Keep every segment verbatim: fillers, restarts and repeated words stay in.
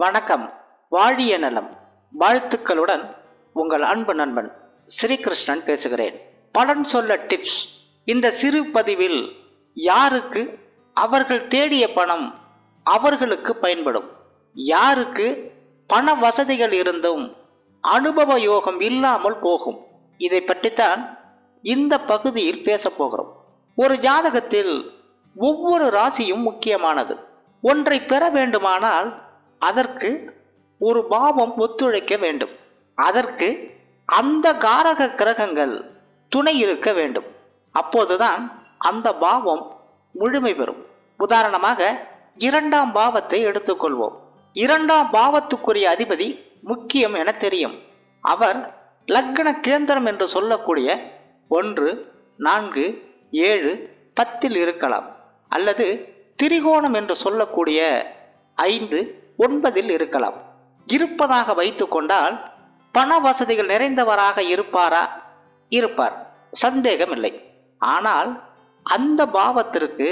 வணக்கம். வாழிய நலம் வாழ்த்துக்களுடன் உங்கள் அன்பு நண்பன் ஸ்ரீகிருஷ்ணன் பேசுகிறேன். பலன் சொல்ல டிப்ஸ். இந்த சிறு பதிவில் யாருக்கு அவர்கள் தேடிய பணம் அவர்களுக்கு பயன்படும், யாருக்கு பண வசதிகள் இருந்தும் அனுபவ யோகம் இல்லாமல் போகும், இதை பற்றித்தான் இந்த பகுதியில் பேசப் போகிறோம். ஒரு ஜாதகத்தில் ஒவ்வொரு ராசியும் முக்கியமானது. ஒன்றை பெற வேண்டுமானால் அதற்கு ஒரு பாவம் ஒத்துழைக்க வேண்டும். அதற்கு அந்த காரக கிரகங்கள் துணை இருக்க வேண்டும். அப்போதுதான் அந்த பாவம் முழுமை பெறும். உதாரணமாக இரண்டாம் பாவத்தை எடுத்துக்கொள்வோம். இரண்டாம் பாவத்துக்குரிய அதிபதி முக்கியம் என தெரியும். அவர் லக்ன கேந்திரம் என்று சொல்லக்கூடிய ஒன்று, நான்கு, ஏழு, பத்தில் இருக்கலாம். அல்லது திரிகோணம் என்று சொல்லக்கூடிய ஐந்து, ஒன்பதில் இருக்கலாம். இருப்பதாக வைத்துக் கொண்டால் பண வசதிகள் நிறைந்தவராக இருப்பாரா? இருப்பார், சந்தேகமில்லை. ஆனால் அந்த பாவத்திற்கு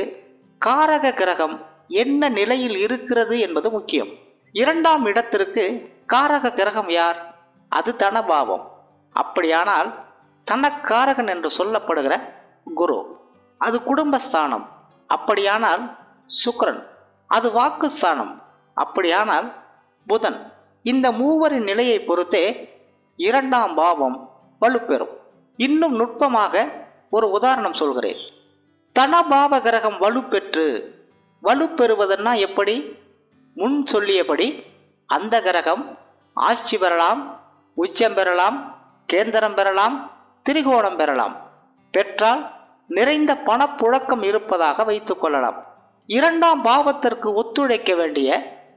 காரக கிரகம் என்ன நிலையில் இருக்கிறது என்பது முக்கியம். இரண்டாம் இடத்திற்கு காரக கிரகம் யார்? அது தனபாவம். அப்படியானால் தனக்காரகன் என்று சொல்லப்படுகிற குரு, அது குடும்பஸ்தானம். அப்படியானால் சுக்கிரன், அது வாக்குஸ்தானம். அப்படியானால் புதன். இந்த மூவரின் நிலையை பொறுத்தே இரண்டாம் பாவம் வலுப்பெறும். இன்னும் நுட்பமாக ஒரு உதாரணம் சொல்கிறேன். தனபாவ கிரகம் வலுப்பெற்று வலுப்பெறுவதன்னா எப்படி? முன் சொல்லியபடி அந்த கிரகம் ஆட்சி பெறலாம், உச்சம் பெறலாம், கேந்திரம் பெறலாம், திரிகோணம் பெறலாம். பெற்றால் நிறைந்த பணப்புழக்கம் இருப்பதாக வைத்துக் கொள்ளலாம். இரண்டாம் பாவத்திற்கு ஒத்துழைக்க வேண்டிய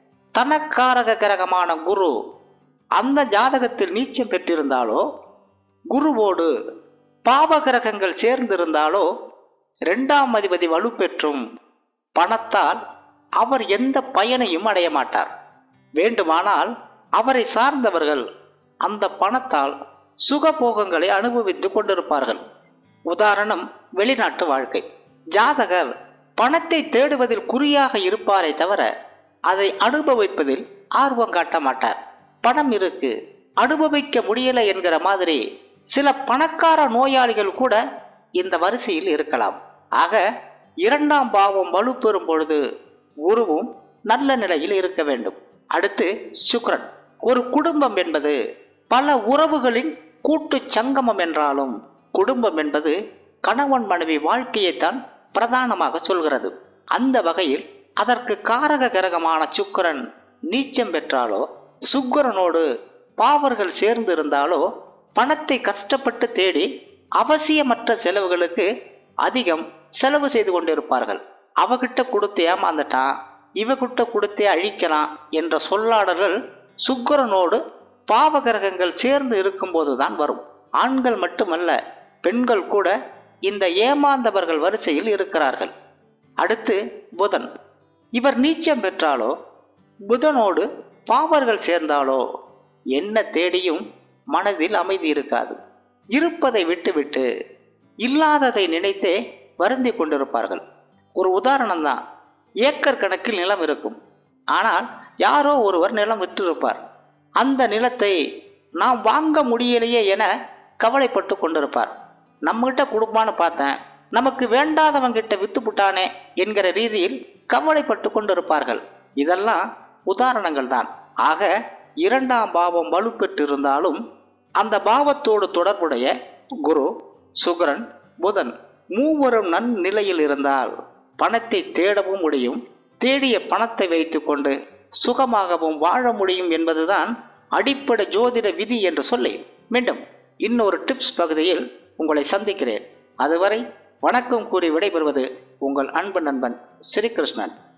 தனக்காரக கிரகமான குரு அந்த ஜாதகத்தில் நீச்சம் பெற்றிருந்தாலோ, குருவோடு பாவ கிரகங்கள் சேர்ந்திருந்தாலோ, இரண்டாம் அதிபதி வலுப்பெற்றும் பணத்தால் அவர் எந்த பயனையும் அடைய மாட்டார். வேண்டுமானால் அவரை சார்ந்தவர்கள் அந்த பணத்தால் சுகபோகங்களை அனுபவித்துக் கொண்டிருப்பார்கள். உதாரணம், வெளிநாட்டு வாழ்க்கை. ஜாதகர் பணத்தை தேடுவதில் குறியாக இருப்பாரே தவிர அதை அனுபவிப்பதில் ஆர்வம் காட்ட மாட்டார். பணம் இருக்கு, அனுபவிக்க முடியலை என்கிற மாதிரி சில பணக்கார நோயாளிகள் கூட இந்த வரிசையில் இருக்கலாம். ஆக இரண்டாம் பாவம் வலுப்பெறும் பொழுது குருவும் நல்ல நிலையில் இருக்க வேண்டும். அடுத்து சுக்கிரன். ஒரு குடும்பம் என்பது பல உறவுகளின் கூட்டு சங்கமம் என்றாலும் குடும்பம் என்பது கணவன் மனைவி வாழ்க்கையைத்தான் பிரதானமாக சொல்கிறது. அந்த வகையில் அதற்கு காரக கிரகமான சுக்கிரன் நீச்சம் பெற்றாலோ, சுக்கிரனோடு பாவர்கள் சேர்ந்து இருந்தாலோ பணத்தை கஷ்டப்பட்டு தேடி அவசியமற்ற செலவுகளுக்கு அதிகம் செலவு செய்து கொண்டிருப்பார்கள். அவகிட்ட கொடுத்தே ஏமாந்துட்டான், இவகிட்ட கொடுத்தே அழிக்கலாம் என்ற சொல்லாடல்கள் சுக்கிரனோடு பாவ கிரகங்கள் சேர்ந்து இருக்கும் போதுதான் வரும். ஆண்கள் மட்டுமல்ல, பெண்கள் கூட இந்த ஏமாந்தவர்கள் வரிசையில் இருக்கிறார்கள். அடுத்து புதன். இவர் நீச்சம் பெற்றாலோ, புதனோடு பாவர்கள் சேர்ந்தாலோ என்ன தேடியும் மனதில் அமைதி இருக்காது. இருப்பதை விட்டுவிட்டு இல்லாததை நினைத்தே வருந்தி கொண்டிருப்பார்கள். ஒரு உதாரணம் தான். ஏக்கர் கணக்கில் நிலம் இருக்கும். ஆனால் யாரோ ஒருவர் நிலம் விற்றிருப்பார். அந்த நிலத்தை நாம் வாங்க முடியலையே என கவலைப்பட்டு கொண்டிருப்பார். நம்மகிட்ட கொடுப்பான்னு பார்த்தேன், நமக்கு வேண்டாதவங்கிட்ட வித்து புட்டானே என்கிற ரீதியில் கவலைப்பட்டு கொண்டிருப்பார்கள். இதெல்லாம் உதாரணங்கள் தான். ஆக இரண்டாம் பாவம் வலுப்பெற்றிருந்தாலும் அந்த பாவத்தோடு தொடர்புடைய குரு, சுக்கிரன், புதன் மூவரும் நன்னிலையில் இருந்தால் பணத்தை தேடவும் முடியும், தேடிய பணத்தை வைத்துக் கொண்டு சுகமாகவும் வாழ முடியும் என்பதுதான் அடிப்படை ஜோதிட விதி என்று சொல்லி மீண்டும் இன்னொரு டிப்ஸ் பகுதியில் உங்களை சந்திக்கிறேன். அதுவரை வணக்கம் கூறி விடைபெறுவது உங்கள் அன்பு நண்பன் ஸ்ரீகிருஷ்ணன்.